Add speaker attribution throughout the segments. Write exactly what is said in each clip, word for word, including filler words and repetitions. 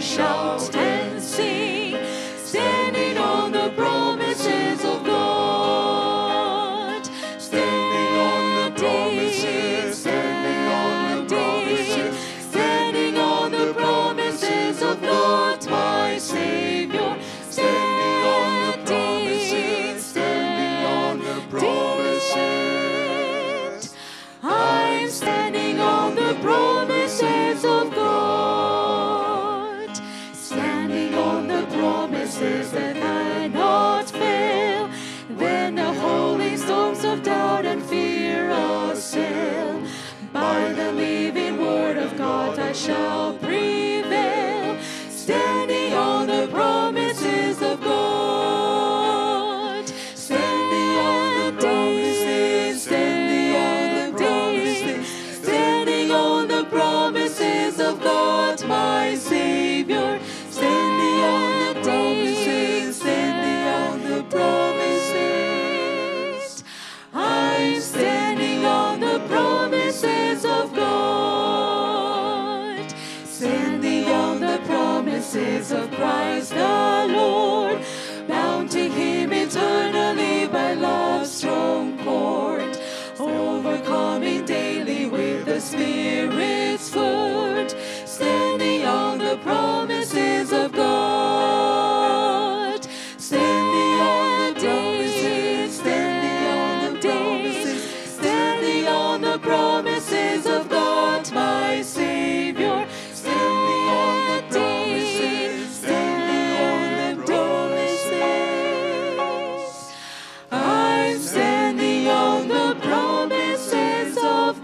Speaker 1: shout and sing, standing on the promises of God. Standing on the promises, standing on the promises, standing on the promises of God, my Savior. Standing on the promises, standing on the promises. I'm standing on the promises of God, standing on the promises that cannot fail. When the holy storms of doubt and fear assail, by the living word of God I shall prevail. Standing on the promises of God, standing on the promises, standing on the promises, standing on the promises of God, my Savior. Standing on the promises, standing on the promises. I'm standing on the promises of God, standing on the promises of Christ the Lord, bound to Him eternally by love's strong cord, overcoming daily with the Spirit's sword. Standing on the promises of God, standing on the promises, standing on the promises, standing on the promises of God, my Savior. Standing on the promises, standing on the promises. I'm standing on the promises of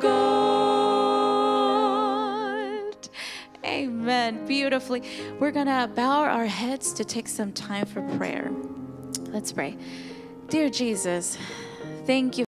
Speaker 1: God. Amen. Beautifully. We're going to bow our heads to take some time for prayer. Let's pray. Dear Jesus, thank you